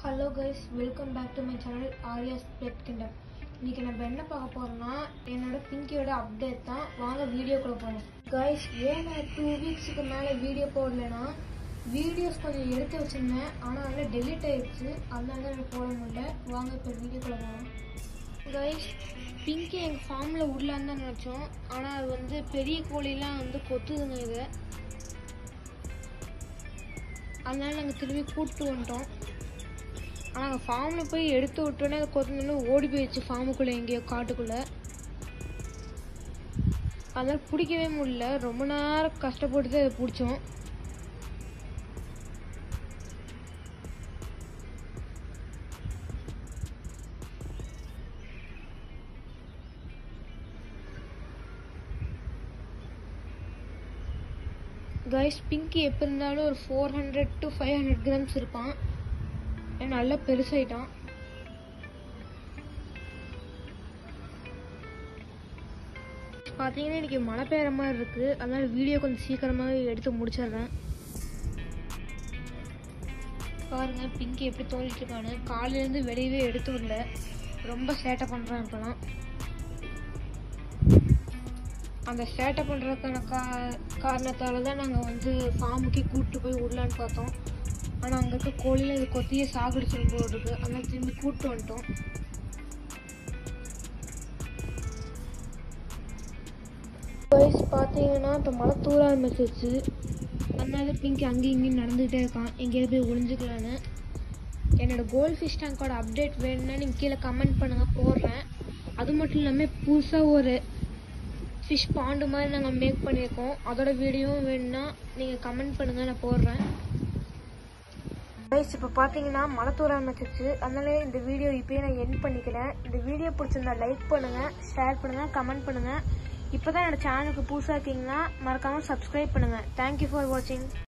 Hello guys, welcome back to my channel Arya's Pet Kingdom. இன்னைக்கு நம்ம என்ன பார்க்க போறோம்னா என்னோட பிங்கியோட அப்டேட் தான். வாங்க வீடியோக்குள்ள போலாம். Guys, ஏன்னா 2 வீக்ஸ்க்கு மேல வீடியோ போடலனா வீடியோஸ் கொஞ்சம் எடுத்து வச்சிருந்தேன். ஆனா அது டெலீட் ஆயிடுச்சு. அதனால தான் போட முடியல. வாங்க இப்ப வீடியோக்குள்ள போலாம். Guys, பிங்கி எங்க ஃபார்ம்ல உடலான்னு தான் நினைச்சோம். ஆனா அது வந்து பெரிய கோழிலாம் வந்து கொத்துதுங்க இது. அதனால நாங்க திரும்பி கூட்டிட்டு வந்துட்டோம். ஆனால் ஃபார்மில் போய் எடுத்து விட்டோன்னே அதை கொத்தோன்னு ஓடி போயிடுச்சு ஃபார்முக்குள்ளே எங்கேயோ காட்டுக்குள்ளே. அதனால் பிடிக்கவே முடியல. ரொம்ப நேரம் கஷ்டப்பட்டு தான் அதை பிடிச்சோம். கைஸ், பிங்கி எப்போ இருந்தாலும் ஒரு 400 to 500 grams இருப்பான். நல்லா பெருசாயிட்டான். பார்த்தீங்கன்னா இன்னைக்கு மழை பெய்கிற மாதிரி இருக்கு. அதனால வீடியோ கொஞ்சம் சீக்கிரமாகவே எடுத்து முடிச்சிடுறேன். பாருங்க பிங்கி எப்படி தோண்டிட்டு இருக்கானு. காலையிலேருந்து வெளியவே எடுத்து விடல. ரொம்ப சேட்டை பண்ணுறான் இப்போலாம். அந்த சேட்டை பண்ணுறதுக்கான காரணத்தால் தான் நாங்கள் வந்து ஃபார்முக்கே கூப்பிட்டு போய் விடலான்னு பார்த்தோம். ஆனால் அங்கே இருக்க கோழியில் இது கொத்தியே சாகடிச்சிடும் போல் இருக்கு. அதனால திரும்பி கூப்பிட்டு வந்துட்டோம். வயசு பார்த்தீங்கன்னா இப்போ மழை தூர ஆரம்பிச்சிருச்சு. அதனால பிங்கி அங்கேயும் இங்கேயும் நடந்துகிட்டே இருக்கான். எங்கேயாவது போய் ஒளிஞ்சுக்கலான்னு. என்னோட கோல்ட் ஃபிஷ் டேங்கோட அப்டேட் வேணும்னா நீங்கள் கீழே கமெண்ட் பண்ணுங்கள், போடுறேன். அது மட்டும் இல்லாமல் புதுசாக ஒரு ஃபிஷ் பாண்டு மாதிரி நாங்கள் மேக் பண்ணியிருக்கோம். அதோட வீடியோவும் வேணும்னா நீங்கள் கமெண்ட் பண்ணுங்கள், நான் போடுறேன். கைஸ், இப்போ பார்த்தீங்கன்னா மழை தூர ஆரம்பிச்சிருச்சு. அதனால இந்த வீடியோ இப்போயே நான் எண்ட் பண்ணிக்கிறேன். இந்த வீடியோ பிடிச்சிருந்தா லைக் பண்ணுங்கள், ஷேர் பண்ணுங்கள், கமெண்ட் பண்ணுங்கள். இப்போ தான் என்னோட சேனலுக்கு புதுசாக இருக்கீங்கன்னா மறக்காமல் சப்ஸ்கிரைப் பண்ணுங்கள். தேங்க்யூ ஃபார் வாட்சிங்.